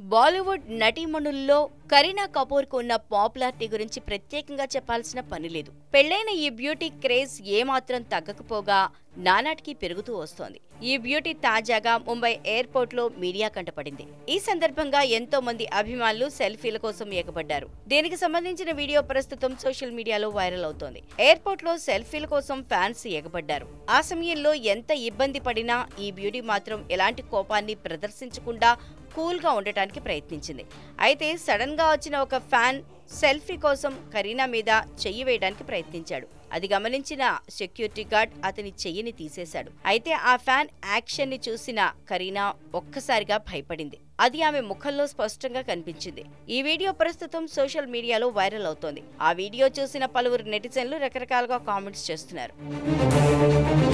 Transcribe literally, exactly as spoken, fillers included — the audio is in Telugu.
బాలీవుడ్ నటీమణుల్లో కరీనా కపూర్ కు ఉన్న పాపులారిటీ గురించి ప్రత్యేకంగా చెప్పాల్సిన పని లేదు. పెళ్లైన ఈ బ్యూటీ క్రేజ్ ఏమాత్రం తగ్గకపోగా నానాటికి పెరుగుతూ వస్తోంది. ఈ బ్యూటీ తాజాగా ముంబై ఎయిర్పోర్ట్ లో మీడియా కంటపడింది. ఈ సందర్భంగా ఎంతో మంది అభిమానులు సెల్ఫీల కోసం ఎగబడ్డారు. దీనికి సంబంధించిన వీడియో ప్రస్తుతం సోషల్ మీడియాలో వైరల్ అవుతోంది. ఎయిర్పోర్ట్ లో సెల్ఫీల కోసం ఫ్యాన్స్ ఎగబడ్డారు. ఆ సమయంలో ఎంత ఇబ్బంది పడినా ఈ బ్యూటీ మాత్రం ఎలాంటి కోపాన్ని ప్రదర్శించకుండా కూల్ గా ఉండటానికి ప్రయత్నించింది. అయితే సడన్ గా వచ్చిన ఒక ఫ్యాన్ సెల్ఫీ కోసం కరీనా మీద చెయ్యి వేయడానికి ప్రయత్నించాడు. అది గమనించిన సెక్యూరిటీ గార్డ్ అతని చెయ్యిని తీసేశాడు. అయితే ఆ ఫ్యాన్ యాక్షన్ ని చూసిన కరీనా ఒక్కసారిగా భయపడింది. అది ఆమె ముఖంలో స్పష్టంగా కనిపించింది. ఈ వీడియో ప్రస్తుతం సోషల్ మీడియాలో వైరల్ అవుతోంది. ఆ వీడియో చూసిన పలువురు నెటిజన్లు రకరకాలుగా కామెంట్స్ చేస్తున్నారు.